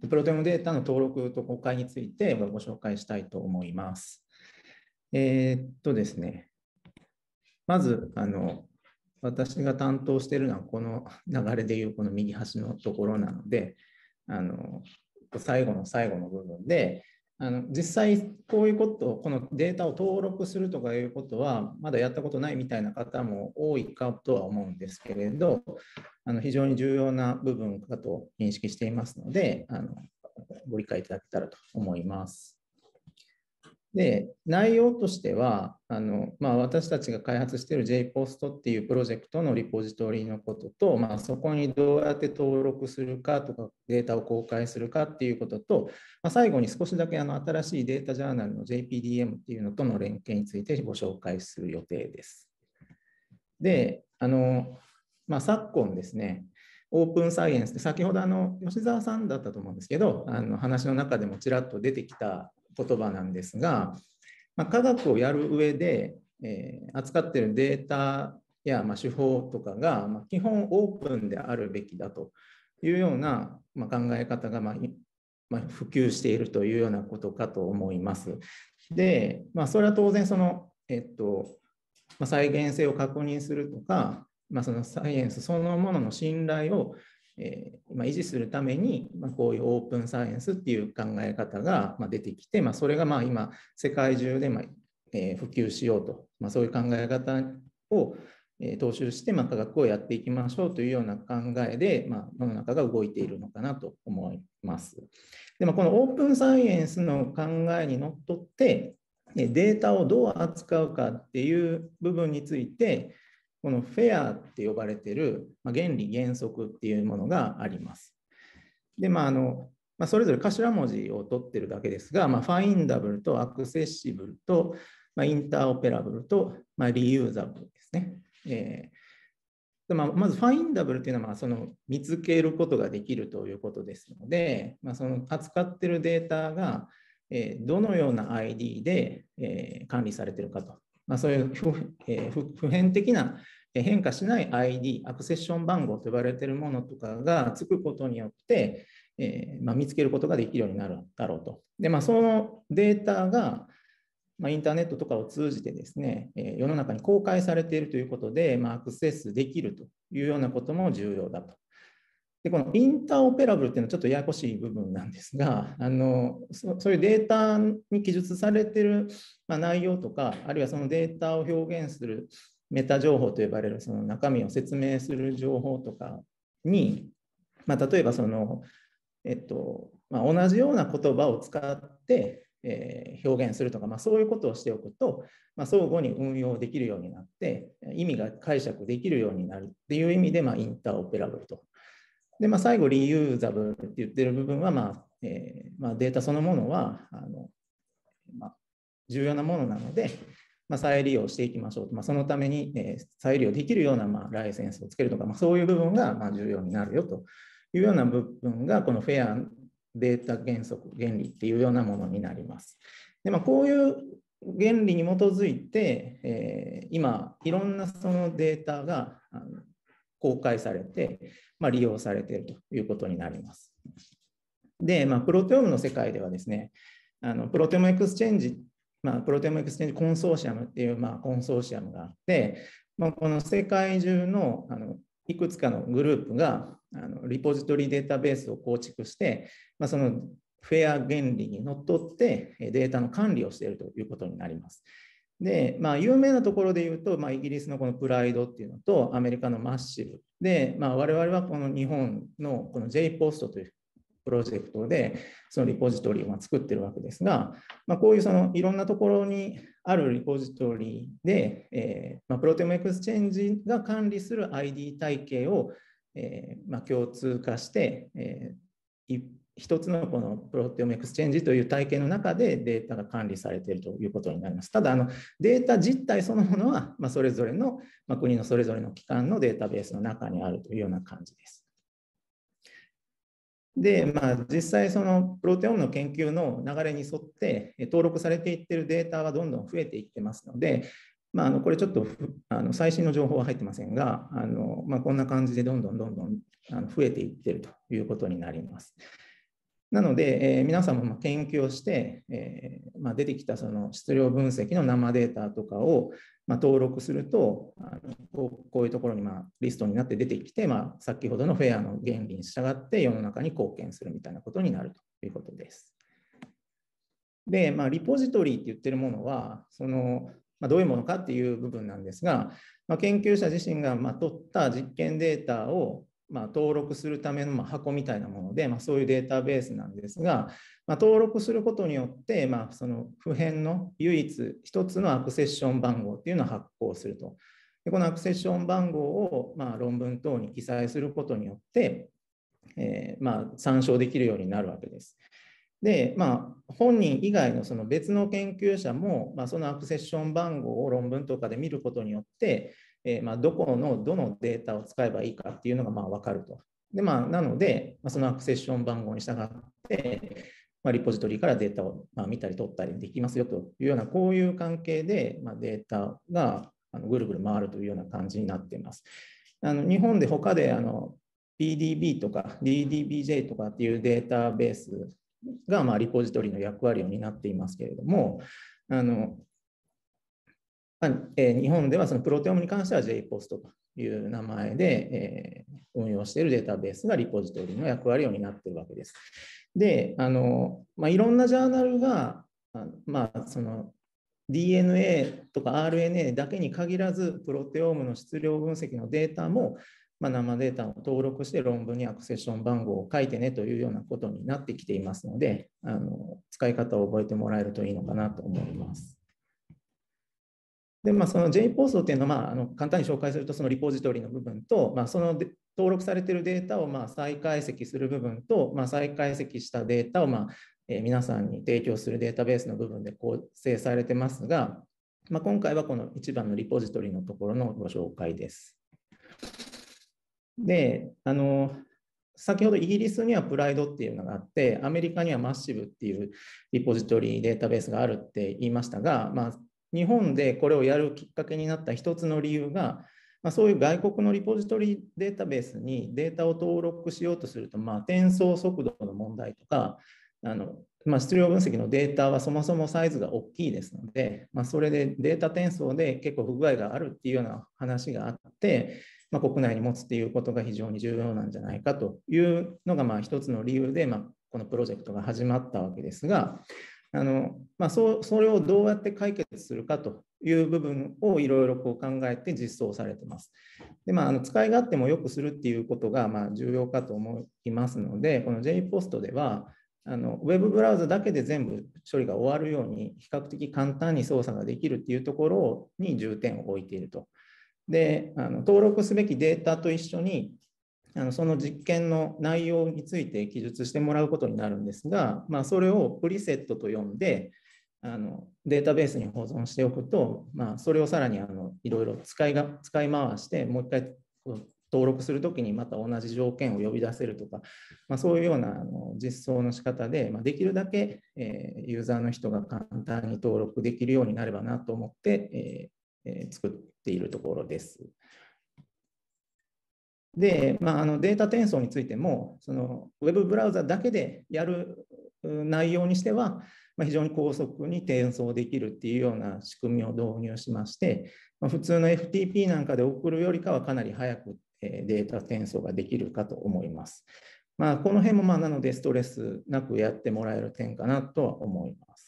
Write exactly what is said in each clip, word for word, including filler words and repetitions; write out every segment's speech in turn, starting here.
プロテオムデータの登録と公開についてご紹介したいと思います。えー、っとですね、まず、あの、私が担当しているのは、この流れでいうこの右端のところなので、あの最後の最後の部分で、あの実際こういうこと、このデータを登録するとかいうことは、まだやったことないみたいな方も多いかとは思うんですけれど、あの非常に重要な部分かと認識していますので、あのご理解いただけたらと思います。で、内容としては、あのまあ、私たちが開発している ジェイポスト っていうプロジェクトのリポジトリのことと、まあ、そこにどうやって登録するかとか、データを公開するかっていうことと、まあ、最後に少しだけあの新しいデータジャーナルの ジェイピーディーエム っていうのとの連携についてご紹介する予定です。で、あの、まあ、昨今ですね、オープンサイエンスって先ほどあの吉澤さんだったと思うんですけど、あの話の中でもちらっと出てきた言葉なんですが、まあ、科学をやる上で、えー、扱っているデータや、まあ、手法とかが、まあ、基本オープンであるべきだというような、まあ、考え方が、まあまあ、普及しているというようなことかと思います。で、まあ、それは当然その、えっとまあ、再現性を確認するとか、まあ、そのサイエンスそのものの信頼をえーまあ、維持するために、まあ、こういうオープンサイエンスっていう考え方が出てきて、まあ、それがまあ今世界中でまあ、えー、普及しようと、まあ、そういう考え方を、えー、踏襲して、まあ、科学をやっていきましょうというような考えで、まあ、世の中が動いているのかなと思います。で、まあ、このオープンサイエンスの考えにのっとってデータをどう扱うかっていう部分について、このフェアって呼ばれている原理原則っていうものがあります。で、まああのまあ、それぞれ頭文字を取ってるだけですが、まあ、ファインダブルとアクセシブルと、まあ、インターオペラブルと、まあ、リユーザブルですね。えーでまあ、まずファインダブルというのはまあその見つけることができるということですので、まあ、その扱っているデータがどのような アイディー で管理されているかと。まあ、そういう不、えー、普遍的な変化しない アイディー、アクセッション番号と呼ばれているものとかがつくことによって、えーまあ、見つけることができるようになるだろうと。で、まあ、そのデータが、まあ、インターネットとかを通じてですね、えー、世の中に公開されているということで、まあ、アクセスできるというようなことも重要だと。で、このインターオペラブルっていうのはちょっとややこしい部分なんですが、あのそそういうデータに記述されている内容とか、あるいはそのデータを表現するメタ情報と呼ばれるその中身を説明する情報とかに、まあ、例えばその、えっとまあ、同じような言葉を使ってえー、表現するとか、まあ、そういうことをしておくと、まあ、相互に運用できるようになって、意味が解釈できるようになるっていう意味で、まあ、インターオペラブルと。で、まあ、最後、リユーザブルって言ってる部分は、まあえーまあ、データそのものはあの、まあ、重要なものなので、まあ、再利用していきましょうと、まあ、そのために、えー、再利用できるような、まあ、ライセンスをつけるとか、まあ、そういう部分が、まあ、重要になるよというような部分が、このフェアデータ原則、原理っていうようなものになります。で、まあ、こういう原理に基づいて、えー、今、いろんなそのデータがあの公開されて、まあ、利用されているということになります。で、まあ、プロテオームの世界ではですね、あのプロテオームエクスチェンジ、まあ、プロテオームエクスチェンジコンソーシアムっていう、まあ、コンソーシアムがあって、まあ、この世界中のあのいくつかのグループがあのリポジトリデータベースを構築して、まあ、そのフェア原理にのっとってデータの管理をしているということになります。で、まあ、有名なところで言うと、まあ、イギリスのこのプライドっていうのと、アメリカのマッシブで、まあ、我々はこの日本のこの ジェイポスト というプロジェクトで、そのリポジトリを作ってるわけですが、まあ、こういうそのいろんなところにあるリポジトリで、えーまあ、プロテオムエクスチェンジが管理する アイディー 体系を、えーまあ、共通化して、えー、一つのこのプロテオムエクスチェンジという体系の中でデータが管理されているということになります。ただ、あのデータ実体そのものは、まあ、それぞれの、まあ、国のそれぞれの機関のデータベースの中にあるというような感じです。で、まあ、実際、そのプロテオームの研究の流れに沿って登録されていっているデータはどんどん増えていってますので、まあ、あのこれちょっとあの最新の情報は入ってませんが、あのまあ、こんな感じでどんどんどんどんあの増えていっているということになります。 なので、えー、皆さんもまあ研究をして、えーまあ、出てきたその質量分析の生データとかをまあ登録すると、あのこうこういうところにまあリストになって出てきて、まあ、先ほどのフェアの原理に従って世の中に貢献するみたいなことになるということです。で、まあ、リポジトリって言ってるものは、そのまあ、どういうものかっていう部分なんですが、まあ、研究者自身がまあ取った実験データをまあ登録するためのまあ箱みたいなもので、まあ、そういうデータベースなんですが、まあ、登録することによって、まあ、その普遍の唯一一つのアクセッション番号っていうのを発行すると。でこのアクセッション番号をまあ論文等に記載することによって、えー、まあ参照できるようになるわけです。で、まあ、本人以外のその別の研究者も、まあ、そのアクセッション番号を論文とかで見ることによって、えーまあ、どこのどのデータを使えばいいかっていうのがまあ分かると。で、まあ、なので、まあ、そのアクセッション番号に従って、まあ、リポジトリからデータをまあ見たり取ったりできますよというような、こういう関係で、まあ、データがあのぐるぐる回るというような感じになっています。あの日本で他であの ピーディービー とか ディーディービージェー とかっていうデータベースがまあリポジトリの役割を担っていますけれども、あのえー、日本ではそのプロテオムに関しては ジェイポスト という名前で、えー、運用しているデータベースがリポジトリの役割を担っているわけです。で、あのまあ、いろんなジャーナルが、まあ、その ディーエヌエー とか アールエヌエー だけに限らず、プロテオームの質量分析のデータも、まあ、生データを登録して論文にアクセッション番号を書いてねというようなことになってきていますので、あの使い方を覚えてもらえるといいのかなと思います。で、まあ、その ジェイポスト っていうのは、まあ、あの簡単に紹介すると、そのリポジトリの部分と、まあ、その登録されているデータをまあ再解析する部分と、まあ、再解析したデータをまあ、えー、皆さんに提供するデータベースの部分で構成されてますが、まあ、今回はこの一番のリポジトリのところのご紹介です。で、あの、先ほどイギリスにはプライドっていうのがあって、アメリカにはマッシブっていうリポジトリデータベースがあるって言いましたが、まあ、日本でこれをやるきっかけになった一つの理由が、まあ、そういう外国のリポジトリデータベースにデータを登録しようとすると、まあ、転送速度の問題とか、あのまあ、質量分析のデータはそもそもサイズが大きいですので、まあ、それでデータ転送で結構不具合があるっていうような話があって、まあ、国内に持つっていうことが非常に重要なんじゃないかというのがまあ一つの理由で、まあ、このプロジェクトが始まったわけですが、あのまあ、そ, それをどうやって解決するかという部分をいろいろこう考えて実装されています。で、まあ、あの使い勝手も良くするっていうことがまあ重要かと思いますので、この ジェイポスト では、あのウェブブラウザだけで全部処理が終わるように、比較的簡単に操作ができるっていうところに重点を置いていると。で、あの登録すべきデータと一緒に、あのその実験の内容について記述してもらうことになるんですが、まあ、それをプリセットと呼んで、あのデータベースに保存しておくと、まあ、それをさらにあのいろいろ使いが使い回して、もう一回登録するときにまた同じ条件を呼び出せるとか、まあ、そういうようなあの実装の仕方で、まあ、できるだけ、えー、ユーザーの人が簡単に登録できるようになればなと思って、えーえー、作っているところです。で、まあ、あのデータ転送についても、そのウェブブラウザだけでやる内容にしては、まあ、非常に高速に転送できるっていうような仕組みを導入しまして、まあ、普通の エフティーピー なんかで送るよりかはかなり早くデータ転送ができるかと思います。まあ、この辺もまあなのでストレスなくやってもらえる点かなとは思います。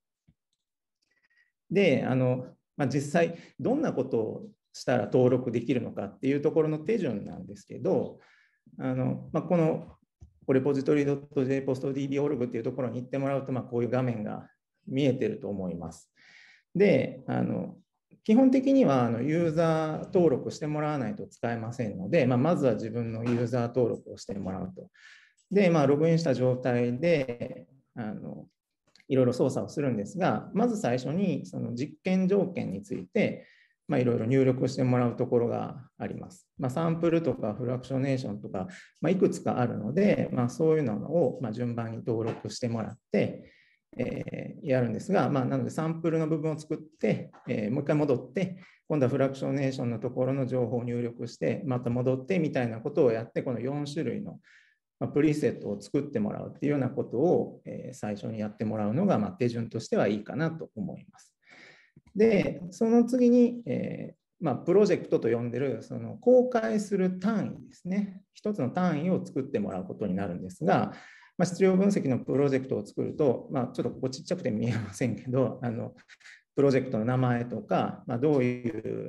で、あのまあ、実際どんなことをしたら登録できるのかっていうところの手順なんですけど、あのまあ、このレポジトリ ドットジェイポストディービーオルグ っていうところに行ってもらうと、まあ、こういう画面が見えてると思います。で、あの基本的にはあのユーザー登録してもらわないと使えませんので、まあ、まずは自分のユーザー登録をしてもらうと。で、まあ、ログインした状態で、あのいろいろ操作をするんですが、まず最初にその実験条件について、まあ、いろいろ入力してもらうところがあります。まあ、サンプルとかフラクショネーションとか、まあ、いくつかあるので、まあ、そういうのをまあ順番に登録してもらって、えー、やるんですが、まあ、なのでサンプルの部分を作って、えー、もう一回戻って、今度はフラクショネーションのところの情報を入力して、また戻ってみたいなことをやって、このよん種類のまあ、プリセットを作ってもらうっていうようなことを、えー、最初にやってもらうのが、まあ、手順としてはいいかなと思います。で、その次に、えーまあ、プロジェクトと呼んでるその公開する単位ですね。一つの単位を作ってもらうことになるんですが、まあ、質量分析のプロジェクトを作ると、まあ、ちょっとここちっちゃくて見えませんけど、あのプロジェクトの名前とか、まあ、どういう、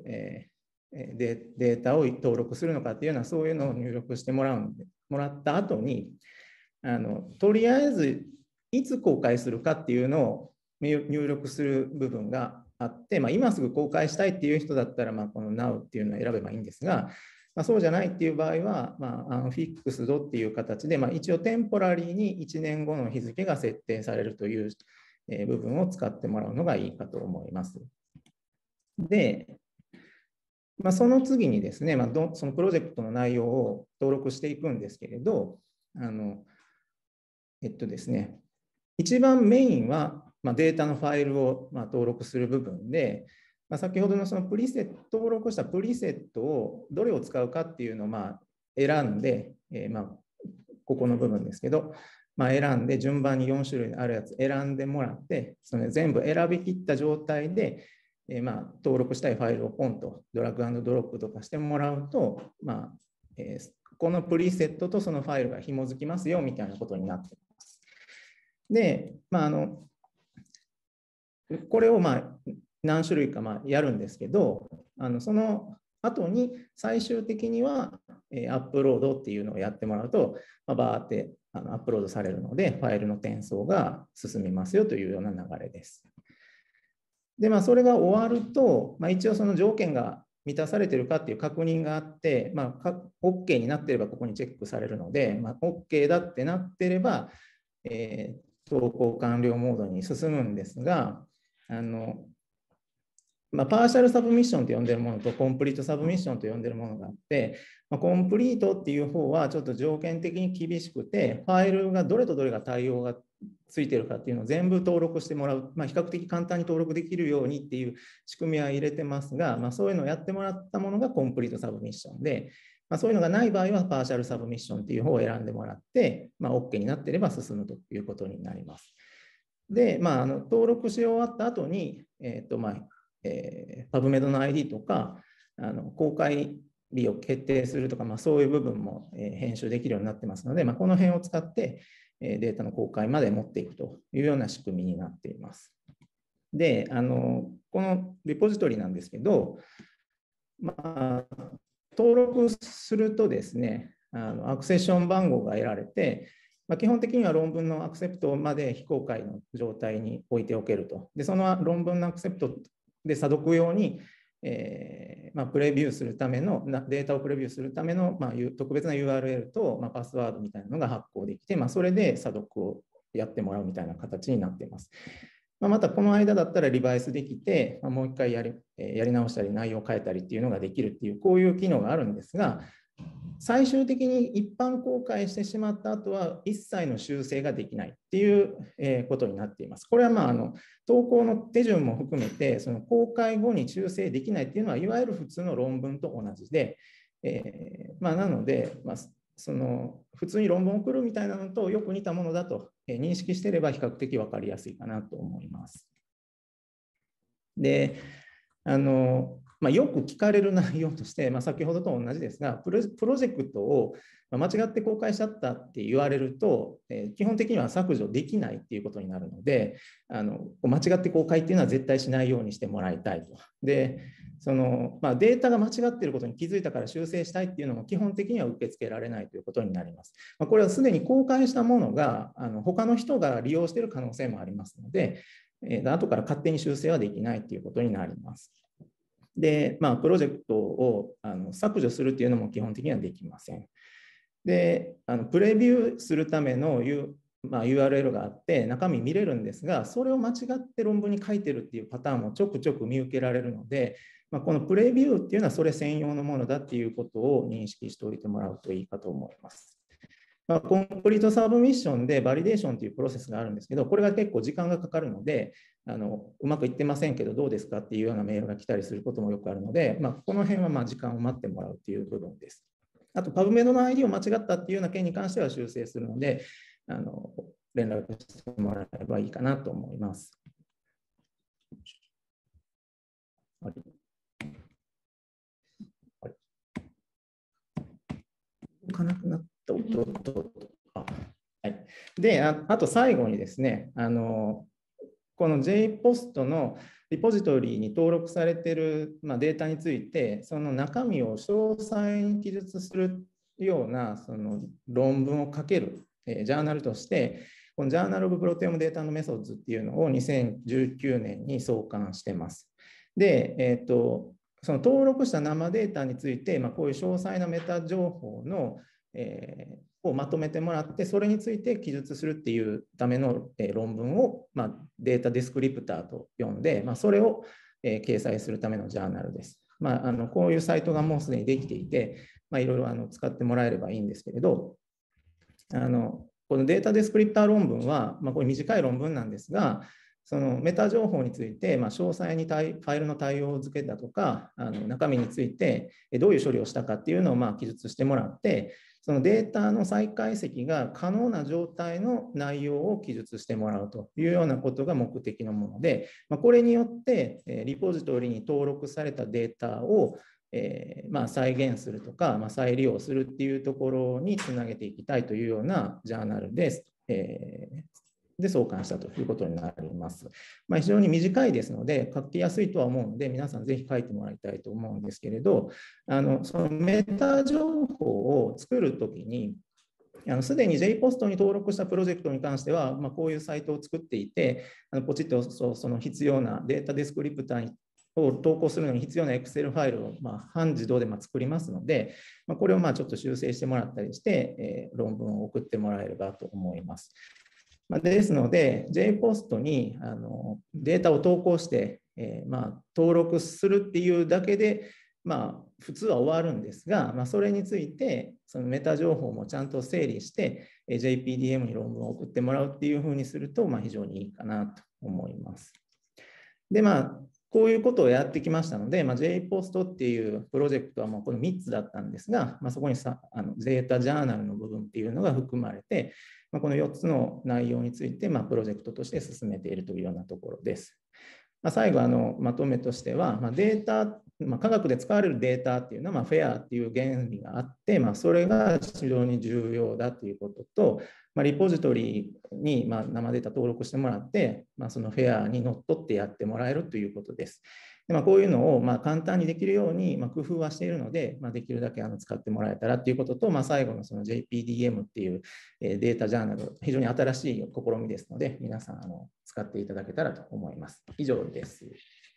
えー、データを登録するのかっていうような、そういうのを入力してもらうんで、もらった後に、あのとりあえずいつ公開するかっていうのを入力する部分があって、まあ、今すぐ公開したいっていう人だったら、まあ、この Now っていうのを選べばいいんですが、まあ、そうじゃないっていう場合は、まあ、あのフィックスドっていう形で、まあ、一応テンポラリーにいちねんごの日付が設定されるという部分を使ってもらうのがいいかと思います。で、まあ、その次にですね、まあ、どそのプロジェクトの内容を登録していくんですけれど、あのえっとですね、一番メインは、まあ、データのファイルを、まあ、登録する部分で、まあ、先ほどのそのプリセット、登録したプリセットをどれを使うかっていうのをまあ選んで、えー、まあここの部分ですけど、まあ、選んで順番によん種類あるやつ選んでもらって、その全部選びきった状態で、えー、まあ登録したいファイルをポンとドラッグ&ドロップとかしてもらうと、まあえー、このプリセットとそのファイルが紐づきますよみたいなことになっています。で、まあ、あのこれをまあ何種類かまあやるんですけど、あのその後に最終的にはアップロードっていうのをやってもらうと、まあ、バーってあのアップロードされるので、ファイルの転送が進みますよというような流れです。で、まあ、それが終わると、まあ、一応その条件が満たされているかっていう確認があって、まあ、OK になっていればここにチェックされるので、まあ、OK だってなっていれば、えー、投稿完了モードに進むんですが、あのまあ、パーシャルサブミッションと呼んでるものとコンプリートサブミッションと呼んでるものがあって、まあ、コンプリートっていう方はちょっと条件的に厳しくて、ファイルがどれとどれが対応がついてるかっていうのを全部登録してもらう、まあ、比較的簡単に登録できるようにっていう仕組みは入れてますが、まあ、そういうのをやってもらったものがコンプリートサブミッションで、まあ、そういうのがない場合はパーシャルサブミッションっていう方を選んでもらって、まあ、OK になっていれば進むということになります。で、まあ、あの登録し終わった後に、えーとまあえー、パブメドの アイディー とかあの公開日を決定するとか、まあ、そういう部分も、えー、編集できるようになってますので、まあ、この辺を使って、えー、データの公開まで持っていくというような仕組みになっています。で、あのこのリポジトリなんですけど、まあ、登録するとですね、あのアクセッション番号が得られて、まあ、基本的には論文のアクセプトまで非公開の状態に置いておけると。で、その論文のアクセプトで査読用に、えーまあ、プレビューするための、データをプレビューするための、まあ、特別な ユーアールエル と、まあ、パスワードみたいなのが発行できて、まあ、それで査読をやってもらうみたいな形になっています。まあ、またこの間だったらリバイスできて、まあ、もう一回やり、やり直したり内容を変えたりっていうのができるっていう、こういう機能があるんですが、最終的に一般公開してしまった後は一切の修正ができないっていうことになっています。これはまああの投稿の手順も含めてその公開後に修正できないっていうのはいわゆる普通の論文と同じで、えーまあ、なので、まあ、その普通に論文を送るみたいなのとよく似たものだと認識していれば比較的分かりやすいかなと思います。で、あのまあ、よく聞かれる内容として、まあ、先ほどと同じですが、プロジェクトを間違って公開しちゃったって言われると、えー、基本的には削除できないっていうことになるので、あの間違って公開っていうのは絶対しないようにしてもらいたいと。で、そのまあ、データが間違っていることに気づいたから修正したいっていうのも基本的には受け付けられないということになります。まあ、これはすでに公開したものがあの他の人が利用している可能性もありますので、えー、後から勝手に修正はできないということになります。で、まあ、プロジェクトをあの削除するっていうのも基本的にはできません。で、あのプレビューするための、U まあ、ユーアールエル があって中身見れるんですが、それを間違って論文に書いてるっていうパターンもちょくちょく見受けられるので、まあ、このプレビューっていうのはそれ専用のものだっていうことを認識しておいてもらうといいかと思います。まあ、コンプリートサブミッションでバリデーションというプロセスがあるんですけど、これが結構時間がかかるので、あのうまくいってませんけどどうですかっていうようなメールが来たりすることもよくあるので、まあ、この辺はまあ時間を待ってもらうという部分です。 あと、パブメドの アイディー を間違ったっていうような件に関しては修正するので、あの連絡してもらえればいいかなと思います。はいはい、動かなくなった音と、あ、はい、であ、あと最後にですね、あのこの ジェイポスト のリポジトリに登録されている、まあ、データについて、その中身を詳細に記述するようなその論文を書ける、えー、ジャーナルとして、このジャーナル・オブ・プロテオム・データのメソッドっていうのをにせんじゅうきゅうねんに創刊してます。で、えっと、その登録した生データについて、まあ、こういう詳細なメタ情報の、えーをまとめてもらって、それについて記述するっていうための論文を、まあ、データディスクリプターと呼んで、まあ、それを、えー、掲載するためのジャーナルです。まあ、あのこういうサイトがもうすでにできていて、まあ、いろいろあの使ってもらえればいいんですけれど、あのこのデータディスクリプター論文は、まあ、これ短い論文なんですが、そのメタ情報について、まあ、詳細にファイルの対応付けだとか、あの中身についてどういう処理をしたかっていうのをまあ記述してもらって、そのデータの再解析が可能な状態の内容を記述してもらうというようなことが目的のもので、まあ、これによってリポジトリに登録されたデータをえーまあ、再現するとか、まあ、再利用するっていうところにつなげていきたいというようなジャーナルです。えーで創刊したということになります。まあ、非常に短いですので、書きやすいとは思うので、皆さんぜひ書いてもらいたいと思うんですけれど、あのそのメタ情報を作るときに、すでに ジェイポスト に登録したプロジェクトに関しては、まあ、こういうサイトを作っていて、あのポチッとそその必要なデータディスクリプターにを投稿するのに必要な Excel ファイルをまあ半自動でまあ作りますので、まあ、これをまあちょっと修正してもらったりして、えー、論文を送ってもらえればと思います。まあ、ですので、ジェイポスト にあのデータを投稿して、えー、まあ登録するっていうだけで、まあ、普通は終わるんですが、まあ、それについて、そのメタ情報もちゃんと整理して、ジェイピーディーエム に論文を送ってもらうっていうふうにすると、まあ、非常にいいかなと思います。で、まあ、こういうことをやってきましたので、まあ、ジェイポスト っていうプロジェクトはもうこのみっつだったんですが、まあ、そこにさあのデータジャーナルの部分っていうのが含まれて、まあ、このよっつの内容について、まあ、プロジェクトとして進めているというようなところです。まあ、最後あのまとめとしては、まあ、データ、まあ、科学で使われるデータっていうのは、まあ、フェアっていう原理があって、まあ、それが非常に重要だということと、まあ、リポジトリにまあ生データ登録してもらって、まあ、そのフェアにのっとってやってもらえるということです。でまあ、こういうのをまあ簡単にできるようにまあ工夫はしているので、まあ、できるだけあの使ってもらえたらということと、まあ、最後のその ジェイピーディーエム っていうデータジャーナル、非常に新しい試みですので、皆さんあの使っていただけたらと思います。以上です。